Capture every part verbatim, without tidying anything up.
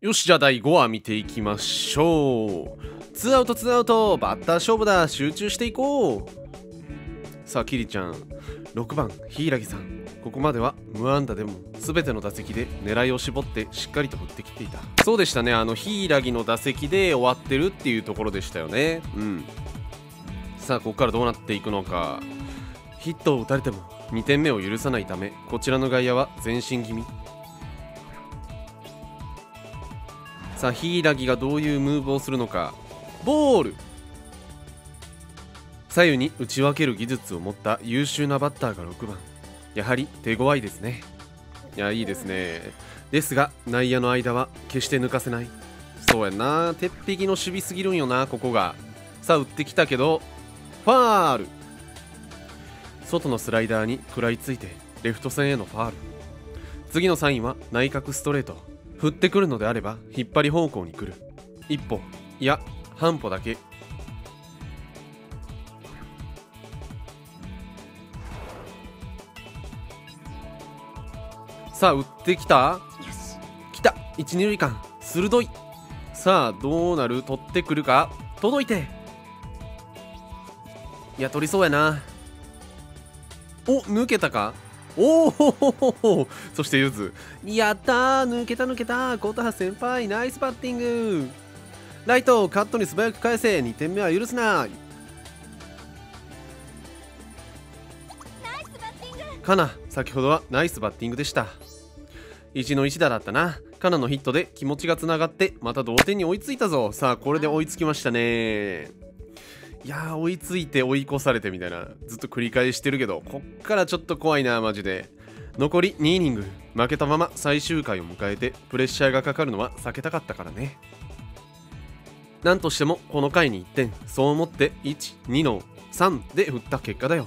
よし、じゃあだいごわ見ていきましょう。ツーアウトツーアウト、バッター勝負だ。集中していこう。さあキリちゃん、ろくばん柊さん、ここまでは無安打でも全ての打席で狙いを絞ってしっかりと振ってきていた。そうでしたね、あの柊の打席で終わってるっていうところでしたよね。うん。さあここからどうなっていくのか。ヒットを打たれてもにてんめを許さないため、こちらの外野は前進気味。さあ柊がどういうムーブをするのか。ボール。左右に打ち分ける技術を持った優秀なバッターがろくばん。やはり手強いですね。いや、いいですね。ですが内野の間は決して抜かせない。そうやんな、鉄壁の守備すぎるんよな、ここが。さあ打ってきたけどファール。外のスライダーに食らいついてレフト線へのファール。次のサインは内角ストレート。振ってくるのであれば引っ張り方向に来る。一歩、いや半歩だけ。さあ打ってきた。来た。一二塁間鋭い。さあどうなる。取ってくるか。届いて、いや取りそうやな。お、抜けたか。おお、そしてゆず、やったー、抜けた抜けた。琴葉先輩ナイスバッティング。ライトカットに素早く返せ。にてんめは許すな。カナ、先ほどはナイスバッティングでした。いちのいち打だったな。カナのヒットで気持ちがつながってまた同点に追いついたぞ。さあこれで追いつきましたね。いやー、追いついて追い越されてみたいなずっと繰り返してるけど、こっからちょっと怖いなマジで。残りにイニング、負けたまま最終回を迎えてプレッシャーがかかるのは避けたかったからね。なんとしてもこの回にいってん、そう思っていち、にのさんで振った結果だよ。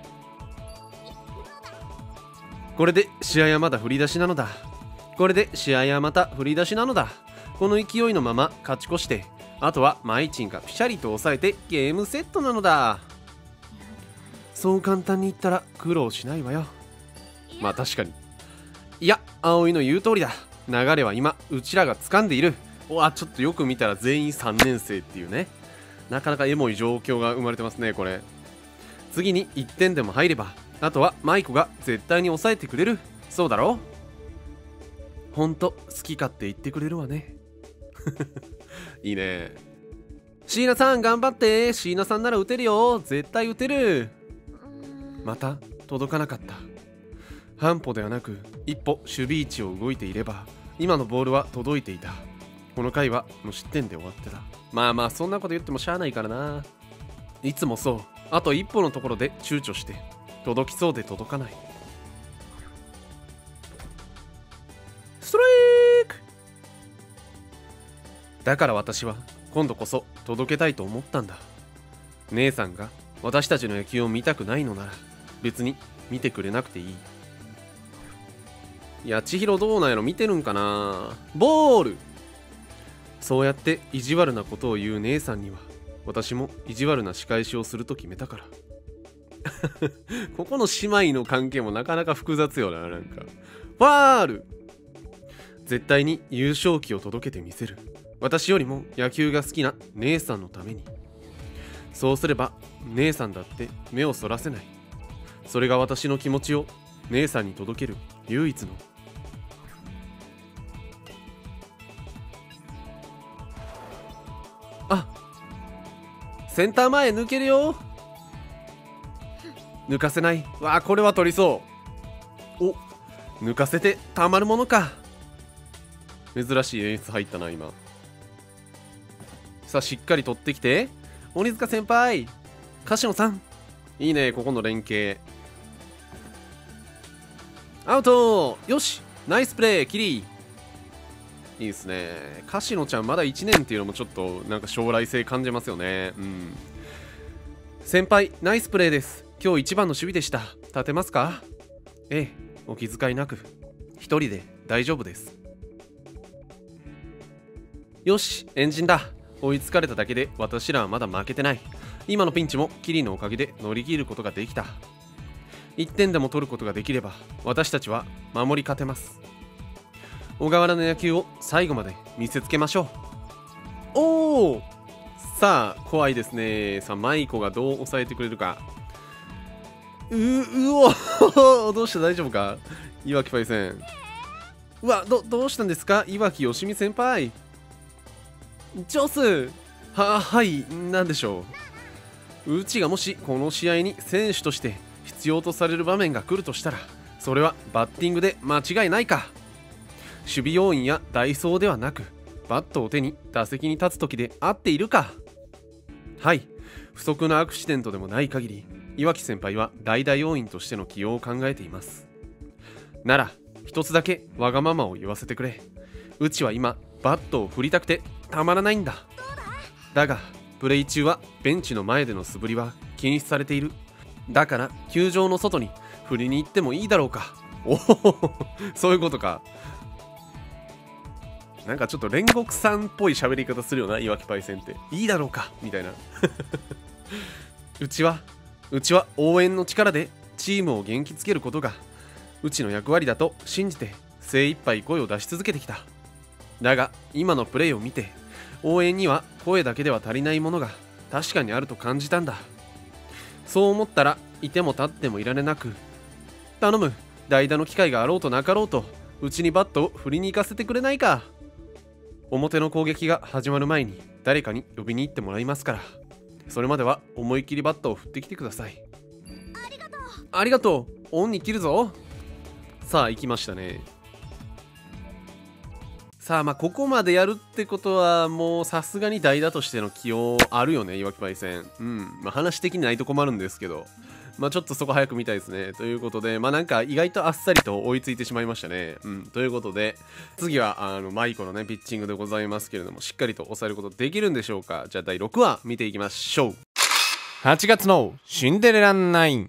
これで試合はまだ振り出しなのだ。これで試合はまた振り出しなのだ。この勢いのまま勝ち越して、あとはマイチンがピシャリと抑えてゲームセットなのだ。そう簡単に言ったら苦労しないわよ。まあ確かに。いや、葵の言う通りだ。流れは今うちらが掴んでいる。おわ、ちょっとよく見たら全員さんねん生っていうね、なかなかエモい状況が生まれてますねこれ。次にいってんでも入れば、あとはマイコが絶対に抑えてくれる。そうだろ。ほんと好き勝手言ってくれるわね。いいね。椎名さん頑張って。椎名さんなら打てるよ。絶対打てる。また届かなかった。半歩ではなく一歩守備位置を動いていれば今のボールは届いていた。この回は無失点で終わってた。まあまあそんなこと言ってもしゃあないからな。いつもそう。あと一歩のところで躊躇して届きそうで届かない。ストライク。だから私は今度こそ届けたいと思ったんだ。姉さんが私たちの野球を見たくないのなら別に見てくれなくていい。いや千尋どうなんやろ。見てるんかな。ボール。そうやって意地悪なことを言う姉さんには私も意地悪な仕返しをすると決めたから。ここの姉妹の関係もなかなか複雑よな。なんかファール。絶対に優勝旗を届けてみせる。私よりも野球が好きな姉さんのために。そうすれば姉さんだって目をそらせない。それが私の気持ちを姉さんに届ける唯一の。あ、センター前抜けるよ。抜かせない。わあ、これは取りそう。お、抜かせてたまるものか。珍しい演出入ったな今。さあしっかり取ってきて。鬼塚先輩、柏野さん、いいねここの連携。アウト。よし、ナイスプレーキリ。いいですね。柏野ちゃんまだいちねんっていうのもちょっとなんか将来性感じますよね。うん。先輩ナイスプレーです。今日一番の守備でした。立てますか。ええ、お気遣いなく。一人で大丈夫です。よし、エンジンだ。追いつかれただけで私らはまだ負けてない。今のピンチもキリのおかげで乗り切ることができた。いってんでも取ることができれば私たちは守り勝てます。 小川原の野球を最後まで見せつけましょう。おお、さあ怖いですね。さあ舞子がどう抑えてくれるか。ううおどうした大丈夫か岩城パイセン。うわどどうしたんですか岩城よしみ先輩。ジョスははいなんでしょう。うちがもしこの試合に選手として必要とされる場面が来るとしたら、それはバッティングで間違いないか。守備要員や代走ではなく、バットを手に打席に立つ時で合っているか。はい、不測のアクシデントでもない限り、岩城先輩は代打要員としての起用を考えています。なら一つだけわがままを言わせてくれ。うちは今バットを振りたくてたまらないんだ。だがプレイ中はベンチの前での素振りは禁止されている。だから球場の外に振りに行ってもいいだろうか。おおそういうことか。なんかちょっと煉獄さんっぽい喋り方するよな岩城パイセンって。いいだろうかみたいなうちはうちは応援の力でチームを元気つけることがうちの役割だと信じて精一杯声を出し続けてきた。だが今のプレーを見て、応援には声だけでは足りないものが確かにあると感じたんだ。そう思ったらいても立ってもいられなく、頼む、代打の機会があろうとなかろうとうちにバットを振りに行かせてくれないか。表の攻撃が始まる前に誰かに呼びに行ってもらいますから、それまでは思いっきりバットを振ってきてください。ありがとうありがとう、オンに切るぞ。さあ行きましたね。さあまあここまでやるってことはもうさすがに代打としての起用あるよね岩城パイセン。うんまあ話的にないと困るんですけど、まあちょっとそこ早く見たいですね。ということでまあなんか意外とあっさりと追いついてしまいましたね。うんということで次はあのマイコのねピッチングでございますけれども、しっかりと抑えることできるんでしょうか。じゃあだいろくわ見ていきましょう。はちがつのシンデレラナイン。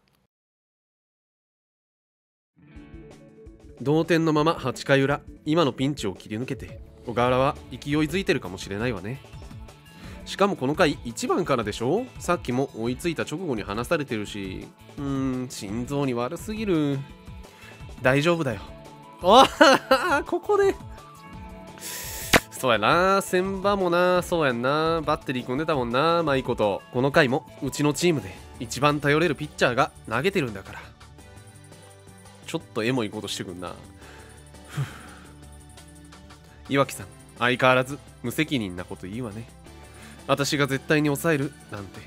同点のままはちかい裏、今のピンチを切り抜けて小川原は勢いづいてるかもしれないわね。しかもこの回いちばんからでしょ。さっきも追いついた直後に離されてるし、うーん心臓に悪すぎる。大丈夫だよ。ああここでそうやな、千葉もな、そうやんな、バッテリー組んでたもんな、まあいいこと。この回もうちのチームで一番頼れるピッチャーが投げてるんだから。ちょっとエモいことしてくんな。岩城さん相変わらず無責任なこと言うわね。私が絶対に抑えるなんて。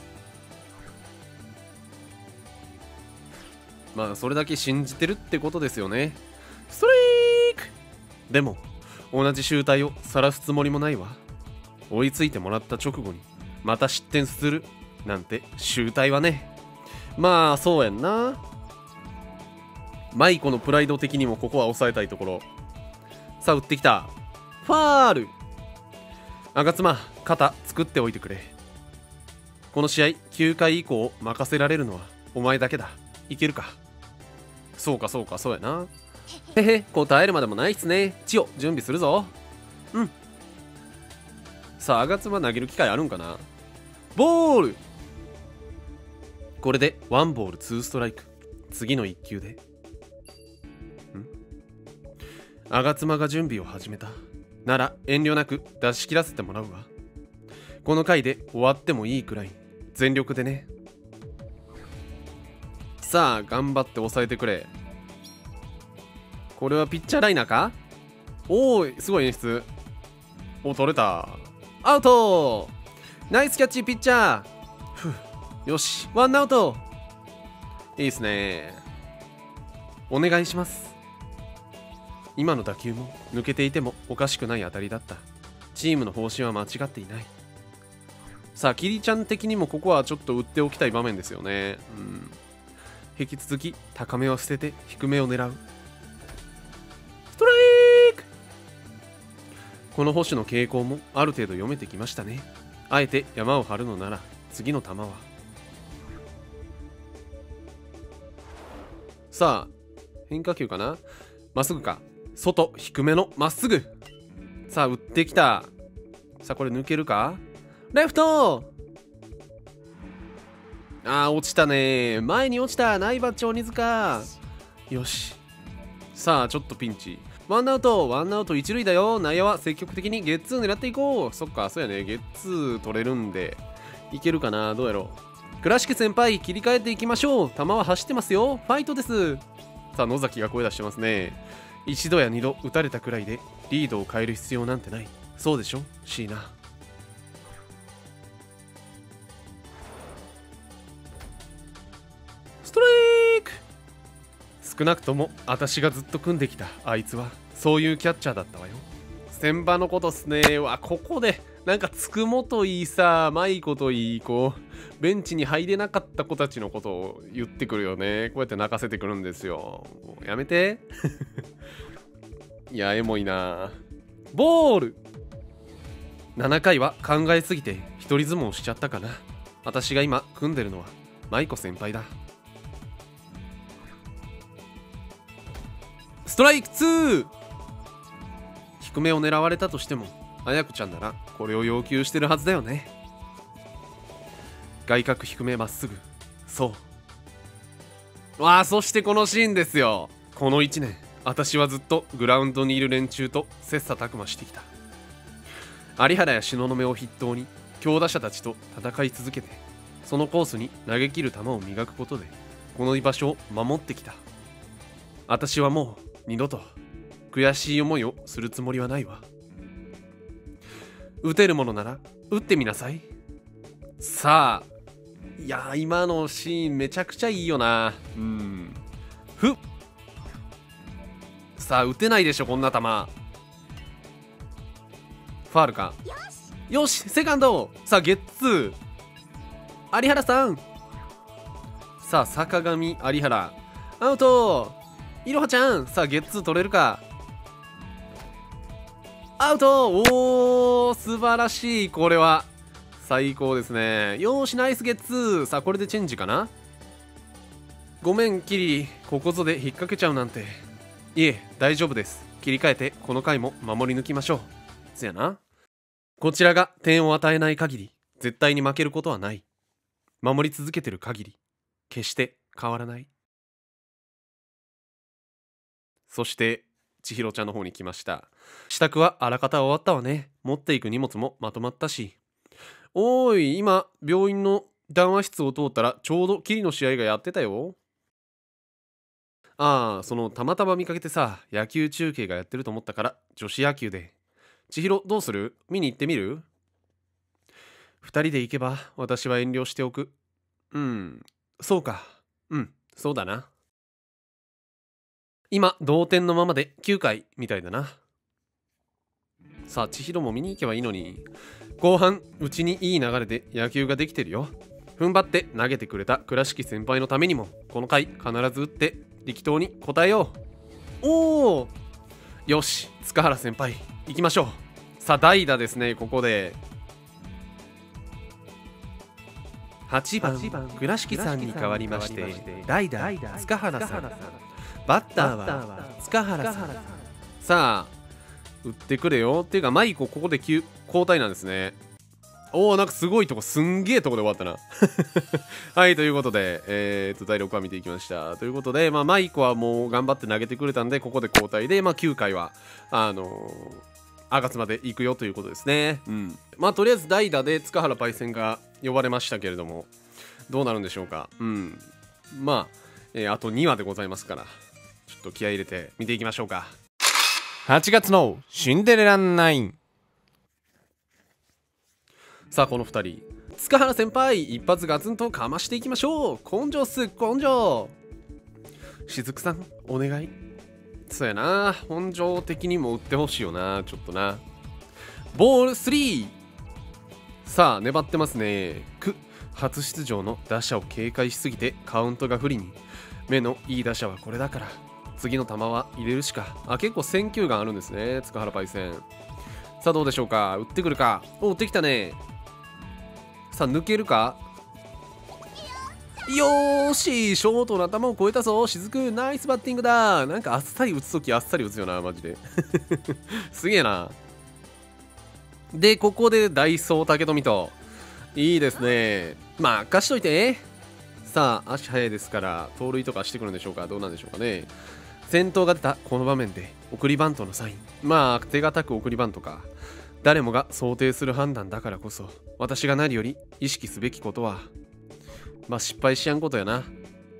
まあそれだけ信じてるってことですよね。ストライク。でも同じ集体を晒すつもりもないわ。追いついてもらった直後にまた失点するなんて集体はね。まあそうやんな。舞子のプライド的にもここは抑えたいところ。さあ打ってきた。ファール。吾妻肩作っておいてくれ。この試合きゅうかい以降任せられるのはお前だけだ。いけるか。そうかそうかそうやな。へへ答えるまでもないっすね。千代準備するぞ。うん。さあ吾妻投げる機会あるんかな。ボール。これでワンボールツーストライク。次のいっきゅうで吾妻が準備を始めたなら遠慮なく出し切らせてもらうわ。この回で終わってもいいくらい全力でね。さあ頑張って抑えてくれ。これはピッチャーライナーか。おーすごい演出。お取れた。アウト。ナイスキャッチピッチャー。ふうよしワンアウト。いいっすね。お願いします。今の打球も抜けていてもおかしくない当たりだった。チームの方針は間違っていない。さあキリちゃん的にもここはちょっと打っておきたい場面ですよね。うん。引き続き高めは捨てて低めを狙う。ストライク。この捕手の傾向もある程度読めてきましたね。あえて山を張るのなら次の球は。さあ変化球かな。まっすぐか。外低めのまっすぐ。さあ打ってきた。さあこれ抜けるか。レフト。あー落ちたね。前に落ちた。ナイバッチ鬼塚。よし。さあちょっとピンチ。 ワンアウト、ワンアウト一塁だよ。内野は積極的にゲッツー狙っていこう。そっか、そうやね。ゲッツー取れるんで、いけるかな。どうやろう。倉敷先輩、切り替えていきましょう。球は走ってますよ。ファイトです。さあ、野崎が声出してますね。一度や二度打たれたくらいでリードを変える必要なんてない。そうでしょ、椎名。ストライク。少なくとも私がずっと組んできたあいつはそういうキャッチャーだったわよ。千葉のことっすね。わ、ここでなんかつくもといいさ、まいこといい、こうベンチに入れなかった子たちのことを言ってくるよね。こうやって泣かせてくるんですよ。もうやめていや、エモいな。ボール。ななかいは考えすぎて一人相撲しちゃったかな。私が今組んでるのは舞子先輩だ。ストライクツー。低めを狙われたとしても綾子ちゃんならこれを要求してるはずだよね。外角低めまっすぐ。そうわあ、そしてこのシーンですよ。このいちねん私はずっとグラウンドにいる連中と切磋琢磨してきた。有原や東雲を筆頭に強打者たちと戦い続けて、そのコースに投げ切る球を磨くことでこの居場所を守ってきた。私はもう二度と悔しい思いをするつもりはないわ。打てるものなら打ってみなさい。さあ、いやー、今のシーンめちゃくちゃいいよな。うん。ふっ。さあ、打てないでしょこんな球。ファールか。よし、セカンド。さあ、ゲッツー。有原さん。さあ、坂上、有原。アウト。いろはちゃん。さあ、ゲッツー取れるか。アウト。おー、素晴らしい。これは最高ですね。よーし、ナイスゲッツー。さあ、これでチェンジかな。ごめんキリ、ここぞで引っ掛けちゃうなんて。いえ、大丈夫です。切り替えてこの回も守り抜きましょう。そやな。こちらが点を与えない限り絶対に負けることはない。守り続けてる限り決して変わらない。そして千尋ちゃんの方に来ました。支度はあらかた終わったわね。持っていく荷物もまとまったし。おーい、今病院の談話室を通ったらちょうどキリの試合がやってたよ。ああ、そのたまたま見かけてさ、野球中継がやってると思ったから女子野球で。千尋どうする？見に行ってみる？二人で行けば私は遠慮しておく。うん、そうか。うん、そうだな。今同点のままできゅうかいみたいだな。さあ、千尋も見に行けばいいのに。後半うちにいい流れで野球ができてるよ。踏ん張って投げてくれた倉敷先輩のためにもこの回必ず打って力投に応えよう。おお、よし、塚原先輩行きましょう。さあ、代打ですね。ここではちばん倉敷さんに代わりまして代打塚原さん。バッターは塚原さん。さあ、打ってくれよ。っていうかマイコここで交代なんですね。おお、なんかすごいとこ、すんげえとこで終わったなはい、ということで、えー、とだいろくわ見ていきました。ということで、まあ、マイコはもう頑張って投げてくれたんでここで交代で、まあ、きゅうかいはあのー、吾妻で行くよということですね。うん、まあとりあえず代打で塚原パイセンが呼ばれましたけれども、どうなるんでしょうか。うん、まあ、えー、あとにわでございますから、ちょっと気合い入れて見ていきましょうか。はちがつのシンデレラナイン。さあ、このふたり、塚原先輩一発ガツンとかましていきましょう。根性っす、根性。雫さんお願い。そうやな、本性的にも打ってほしいよな。ちょっとな。ボールスリー。さあ、粘ってますね。く初出場の打者を警戒しすぎてカウントが不利に。目のいい打者はこれだから次の球は入れるしか。あ、結構選球眼あるんですね、塚原パイセン。さあ、どうでしょうか。打ってくるか。お、打ってきたね。さあ、抜けるか。よーし、ショートの頭を越えたぞ。雫ナイスバッティングだ。なんかあっさり打つときあっさり打つよな、マジですげえな。で、ここでダイソー武富と。いいですね。まあ貸しといて。さあ、足速いですから盗塁とかしてくるんでしょうか。どうなんでしょうかね。 先頭が出たこの場面で送りバントのサイン、まあ手堅く送りバントか。誰もが想定する判断だからこそ、私が何より意識すべきことは、まあ失敗しやんことやな。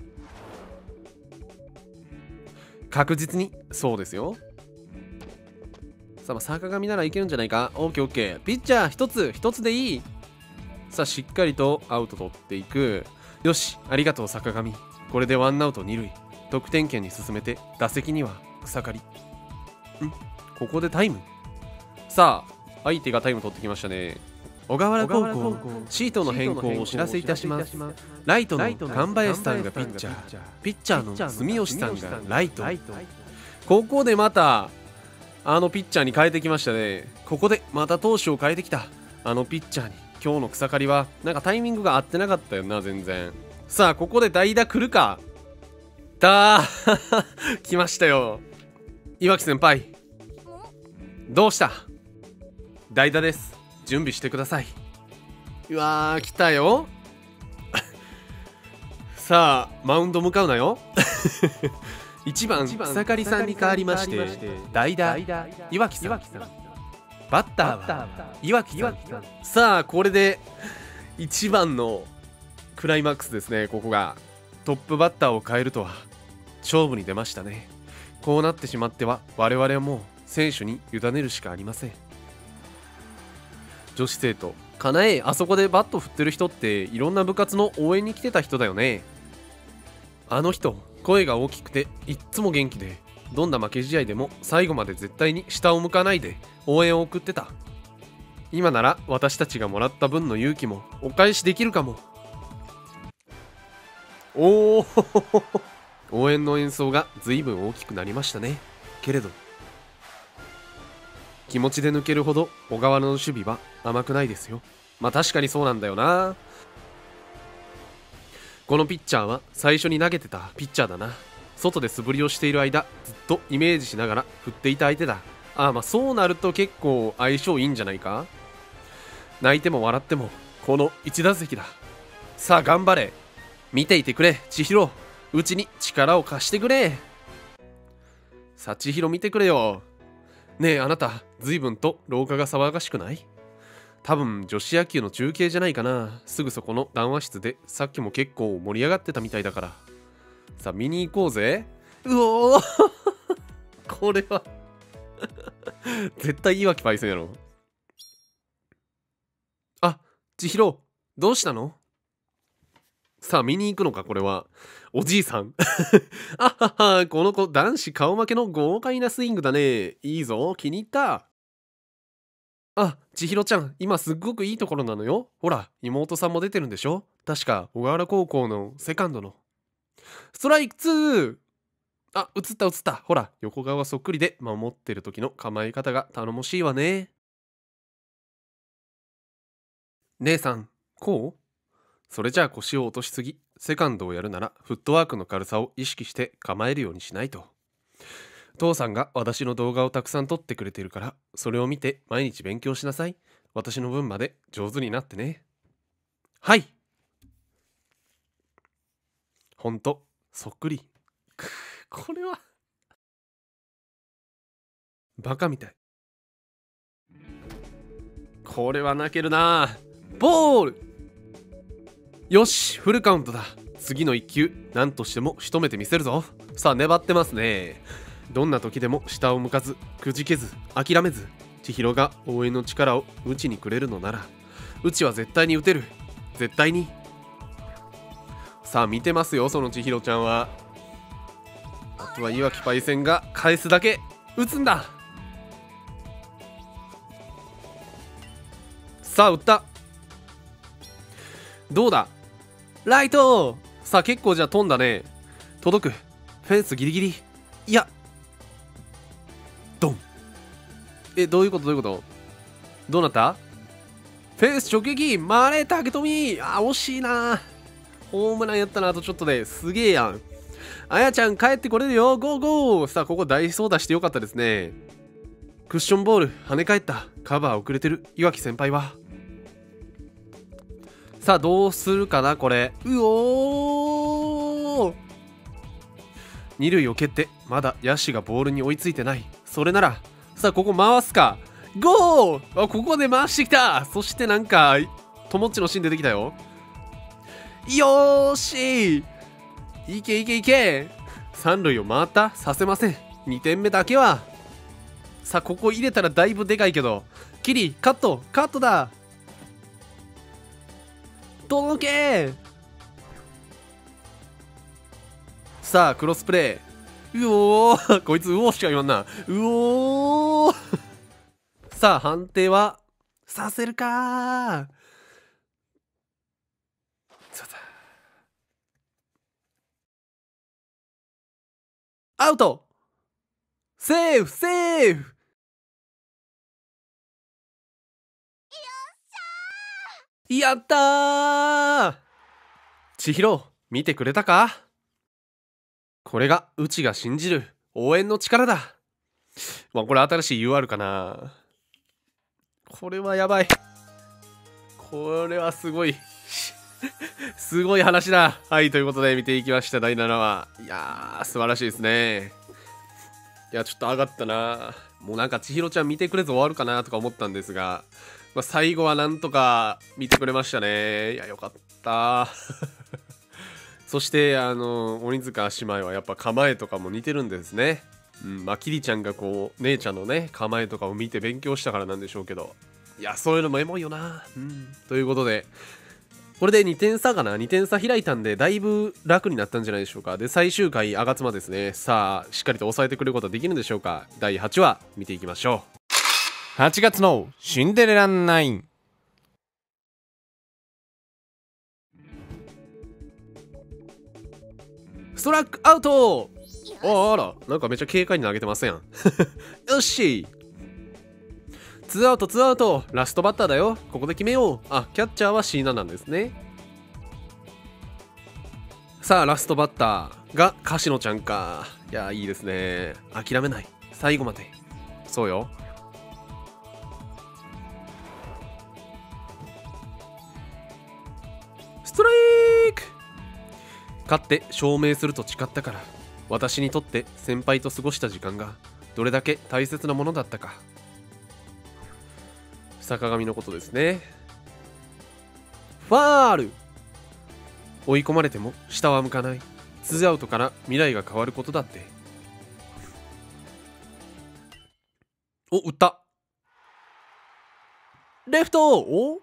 確実にそうですよ。さあ、まあ坂上ならいけるんじゃないか。オッケーオッケー。ピッチャー一つ一つでいい。さあしっかりとアウト取っていく。よし、ありがとう坂上。これでワンアウト二塁。得点圏に進めて、打席には草刈り。んここでタイム。さあ相手がタイム取ってきましたね。小川原高校シートの変更をお知らせいたします。ライトの神林さんがピッチャー、ピッチャーの住吉さんがライト。ここでまたあのピッチャーに変えてきましたね。ここでまた投手を変えてきたあのピッチャーに。今日の草刈りはなんかタイミングが合ってなかったよな、全然。さあここで代打来るか。だー来ましたよ。岩木先輩どうした。代打です、準備してください。うわー来たよさあマウンド向かうなよいちばん草刈さんに代わりまして代打岩木さん、バッターは岩木さん。さあこれでいちばんのクライマックスですね。ここがトップバッターを変えるとは勝負に出ましたね。こうなってしまっては我々はもう選手に委ねるしかありません。女子生徒かなえ、あそこでバット振ってる人っていろんな部活の応援に来てた人だよね。あの人声が大きくていっつも元気で、どんな負け試合でも最後まで絶対に下を向かないで応援を送ってた。今なら私たちがもらった分の勇気もお返しできるかも。おお応援の演奏が随分大きくなりましたね。けれど気持ちで抜けるほど小川の守備は甘くないですよ。まあ確かにそうなんだよな。このピッチャーは最初に投げてたピッチャーだな。外で素振りをしている間ずっとイメージしながら振っていた相手だ。ああまあそうなると結構相性いいんじゃないか。泣いても笑ってもこのいち打席だ。さあ頑張れ。見ていてくれ千尋、うちに力を貸してくれ。さあ千尋見てくれよ。ねえあなた随分と廊下が騒がしくない？多分女子野球の中継じゃないかな。すぐそこの談話室でさっきも結構盛り上がってたみたいだから。さあ見に行こうぜ。うおーこれは絶対岩城パイセンやろ。あ千尋どうしたの。さあ見に行くのか。これはおじいさんあはは、この子男子顔負けの豪快なスイングだね。いいぞ気に入った。あ千尋ちゃん今すっごくいいところなのよ。ほら妹さんも出てるんでしょ。確か小川原高校のセカンドの。ストライクツー。あ映った映った。ほら横側そっくりで守ってる時の構え方が頼もしいわね。姉さんこう。それじゃあ腰を落としすぎ。セカンドをやるならフットワークの軽さを意識して構えるようにしないと。父さんが私の動画をたくさん撮ってくれてるから、それを見て毎日勉強しなさい。私の分まで上手になってね。はい。ほんとそっくり。これはバカみたい。これは泣けるな。ボール。よしフルカウントだ。次のいっきゅう何としても仕留めてみせるぞ。さあ粘ってますね。どんな時でも下を向かずくじけず諦めず、千尋が応援の力をうちにくれるのならうちは絶対に打てる。絶対に。さあ見てますよその千尋ちゃんは。あとは岩城パイセンが返すだけ。打つんだ。さあ打った。どうだライト。さあ結構じゃあ飛んだね。届く。フェンスギリギリ。いやドン。えどういうことどういうこと。どうなった。フェンス直撃。マレー竹富。あ惜しいな。ホームランやったな。あとちょっとですげえやん。あやちゃん帰ってこれるよ。ゴーゴー。さあここダイソー出してよかったですね。クッションボール跳ね返った。カバー遅れてる岩城先輩は。さあどうするかなこれ。うおー二塁を蹴って、まだ野手がボールに追いついてない。それならさあここ回すか。ゴー。あ、ここで回してきた。そしてなんか友っちのシーン出てきたよ。よーし、いけいけいけ。三塁を回った。させません。にてんめだけは。さあここ入れたらだいぶでかいけど、キリカットカットだ。届け。さあクロスプレー。うおーこいつうおーしか言わんな。うおーさあ判定はさせるかー。アウト。セーフセーフ。やったー。千尋見てくれたか。これがうちが信じる応援の力だ。まあこれ新しい ユーアール かな。これはやばい。これはすごいすごい話だ。はい、ということで見ていきましただいななわ。いやー素晴らしいですね。いやちょっと上がったな。もうなんか千尋ちゃん見てくれず終わるかなとか思ったんですが、まあ、最後はなんとか見てくれましたね。いやよかったそしてあの鬼塚姉妹はやっぱ構えとかも似てるんですね。うん、まあキリちゃんがこう姉ちゃんのね構えとかを見て勉強したからなんでしょうけど、いやそういうのもエモいよな。うん、ということでこれでにてん差かな。にてん差開いたんでだいぶ楽になったんじゃないでしょうか。で最終回あがつまですね。さあしっかりと抑えてくれることはできるんでしょうか。だいはちわ見ていきましょう。 はちがつのシンデレラナイン。 ストラックアウト。ああらなんかめっちゃ軽快に投げてますやんよしツーアウトツーアウト、ラストバッターだよ。ここで決めよう。あ、キャッチャーは椎名なんですね。さあラストバッターが柏野ちゃんか。いやいいですね。諦めない、最後まで。そうよ。ストライク。勝って証明すると誓ったから、私にとって先輩と過ごした時間がどれだけ大切なものだったか。坂上のことですね。ファール。追い込まれても下は向かない。ツーアウトから未来が変わることだって。お、打った。レフト。お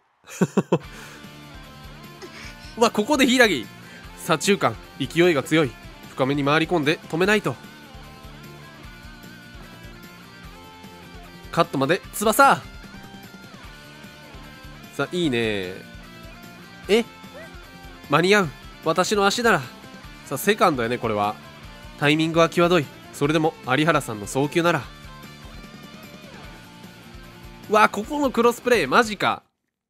うわ、ここで柊。左中間、勢いが強い。深めに回り込んで止めないと。カットまで翼。さあいいね。え間に合う。私の足なら。さあセカンドやね。これはタイミングは際どい。それでも有原さんの送球なら。うわここのクロスプレーマジか。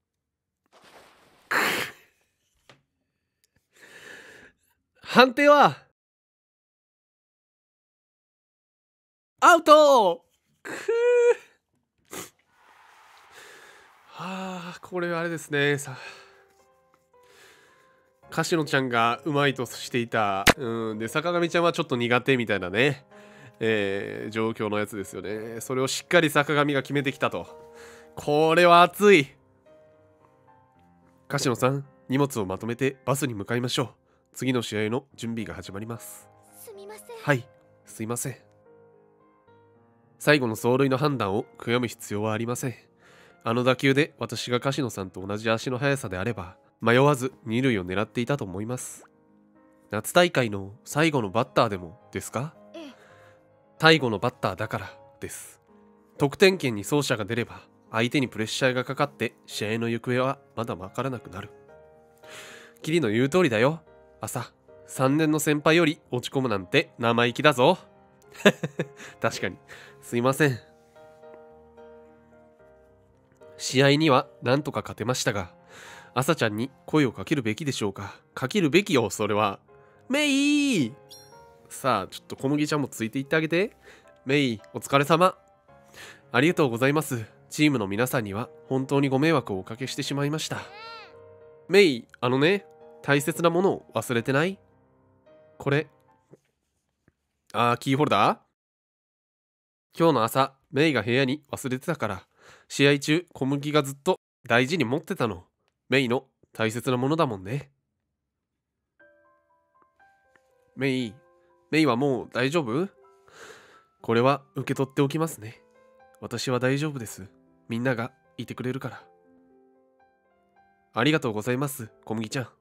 判定はアウト。くーはあ、これあれですね。さ柏野ちゃんがうまいとしていた、うんで坂上ちゃんはちょっと苦手みたいなね、えー、状況のやつですよね。それをしっかり坂上が決めてきたと。これは熱い。柏野さん、荷物をまとめてバスに向かいましょう。次の試合の準備が始まります。 すみません。 はい、すいません。最後の走塁の判断を悔やむ必要はありません。あの打球で私が柏野さんと同じ足の速さであれば迷わず二塁を狙っていたと思います。夏大会の最後のバッターでもですか？ ええ。 最後のバッターだからです。得点圏に走者が出れば相手にプレッシャーがかかって試合の行方はまだわからなくなる。キリの言う通りだよ。朝さんねんの先輩より落ち込むなんて生意気だぞ確かにすいません。試合にはなんとか勝てましたが、朝ちゃんに声をかけるべきでしょうか。かけるべきよ、それは。メイ。さあちょっと小麦ちゃんもついていってあげて。メイお疲れ様。ありがとうございます。チームの皆さんには本当にご迷惑をおかけしてしまいました。メイ、あのね、大切なものを忘れてない？これあー、キーホルダー。今日の朝メイが部屋に忘れてたから、試合中小麦がずっと大事に持ってたの。メイの大切なものだもんね。メイ、メイはもう大丈夫？これは受け取っておきますね。私は大丈夫です。みんながいてくれるから。ありがとうございます、小麦ちゃん。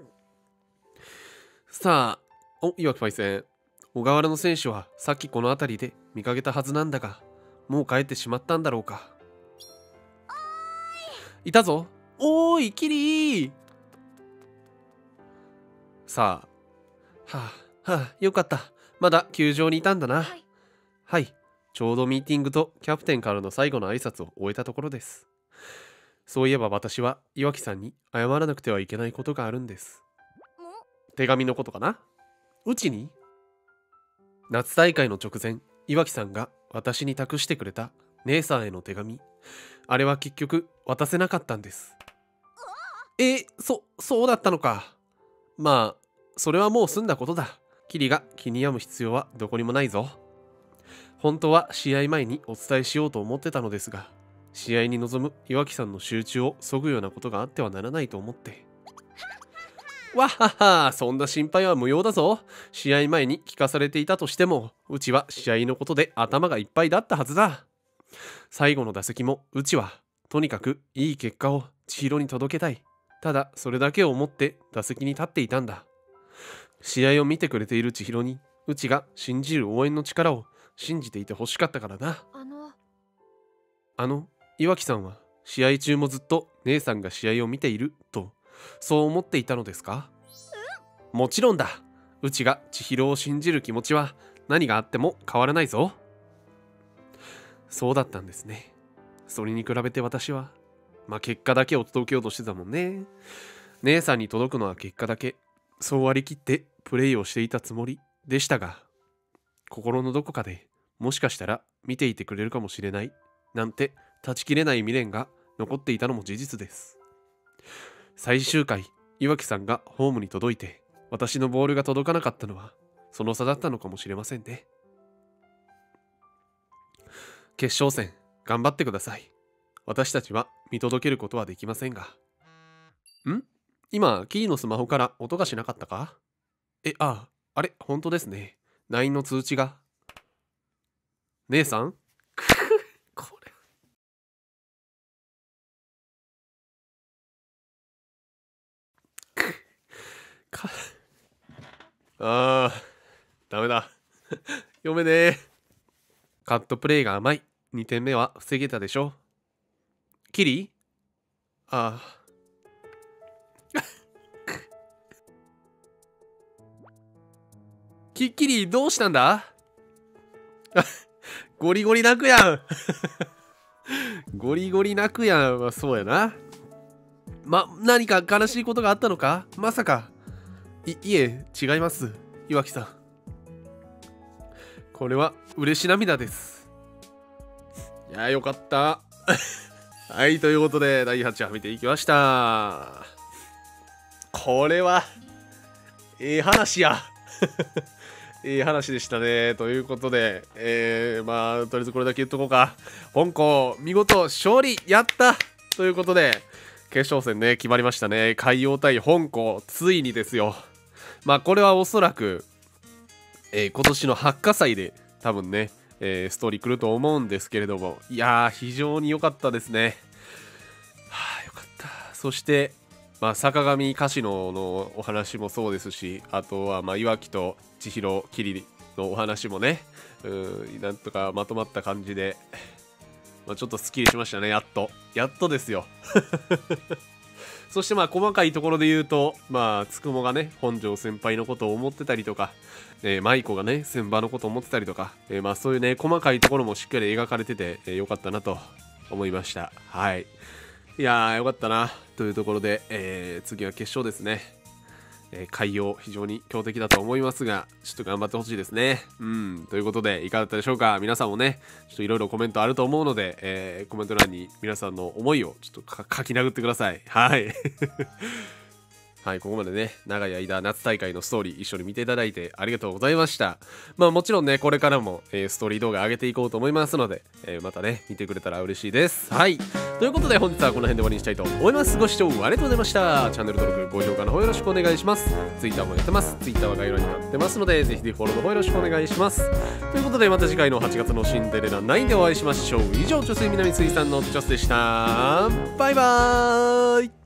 さあ、お、岩木パイセン。小川原の選手はさっきこの辺りで見かけたはずなんだが、もう帰ってしまったんだろうか。いたぞ。おーい、キリー。さあ、はあ、はあ、よかった。まだ球場にいたんだな。はい、はい。ちょうどミーティングとキャプテンからの最後の挨拶を終えたところです。そういえば私は岩木さんに謝らなくてはいけないことがあるんです。手紙のことかな？うちに？夏大会の直前、岩木さんが私に託してくれた姉さんへの手紙。あれは結局渡せなかったんです。え、そ、そうだったのか。まあ、それはもう済んだことだ。キリが気に病む必要はどこにもないぞ。本当は試合前にお伝えしようと思ってたのですが、試合に臨む岩木さんの集中を削ぐようなことがあってはならないと思って。わっはっは、そんな心配は無用だぞ。試合前に聞かされていたとしても、うちは試合のことで頭がいっぱいだったはずだ。最後の打席もうちは、とにかくいい結果を千尋に届けたい。ただそれだけを思って打席に立っていたんだ。試合を見てくれている千尋に、うちが信じる応援の力を信じていてほしかったからな。 あの、 あの、岩木さんは試合中もずっと姉さんが試合を見ていると、そう思っていたのですか？もちろんだ。うちが千尋を信じる気持ちは何があっても変わらないぞ。そうだったんですね。それに比べて私は、まあ結果だけを届けようとしてたもんね。姉さんに届くのは結果だけ、そう割り切ってプレイをしていたつもりでしたが、心のどこかでもしかしたら見ていてくれるかもしれないなんて断ち切れない未練が残っていたのも事実です。最終回、岩木さんがホームに届いて私のボールが届かなかったのはその差だったのかもしれませんね。決勝戦頑張ってください。私たちは見届けることはできませんが。ん？今キリのスマホから音がしなかったか？え、ああ、あれ、本当ですね。ライン の通知が。姉さんこれかあーダメだ読めねえ。カットプレイが甘い。にてんめは防げたでしょ。キリ？ああキッキリどうしたんだ？ゴリゴリ泣くやんゴリゴリ泣くやんはそうやな。ま、何か悲しいことがあったのか？まさか。い、いえ、違います。岩木さん。これは嬉し涙です。いや、よかった。はい、ということで、だいはちわ見ていきました。これは、ええ話や。いい話でしたね。ということで、えー、まあ、とりあえずこれだけ言っとこうか。香港、見事勝利やったということで、決勝戦ね、決まりましたね。海洋対香港、ついにですよ。まあ、これはおそらく、えー、今年の発火祭で多分ね、えー、ストーリー来ると思うんですけれども、いやー、非常に良かったですね。はあ、よかった。そして、まあ、坂上カシノのお話もそうですし、あとは、まあ、岩木と千尋、キリのお話もね、うーん、なんとかまとまった感じで、まあ、ちょっとスッキリしましたね、やっと。やっとですよ。そしてまあ細かいところで言うと、まあつくもがね本庄先輩のことを思ってたりとか、えー、舞子がね千葉のことを思ってたりとか、えー、まあそういうね細かいところもしっかり描かれてて、えー、よかったなと思いました。はい、いやーよかったなというところで、えー、次は決勝ですね。えー、海洋非常に強敵だと思いますが、ちょっと頑張ってほしいですね。うん、ということでいかがだったでしょうか。皆さんもねちょっといろいろコメントあると思うので、えー、コメント欄に皆さんの思いをちょっと書き殴ってください。はいはい、ここまでね、長い間、夏大会のストーリー一緒に見ていただいてありがとうございました。まあもちろんね、これからも、えーストーリー動画上げていこうと思いますので、えーまたね、見てくれたら嬉しいです。はい。ということで本日はこの辺で終わりにしたいと思います。ご視聴ありがとうございました。チャンネル登録、高評価の方よろしくお願いします。Twitter もやってます。Twitter は概要欄に貼ってますので、ぜひぜひフォローの方よろしくお願いします。ということでまた次回のはちがつのシンデレラナインでお会いしましょう。以上、女性南水産のジョスでした。バイバーイ。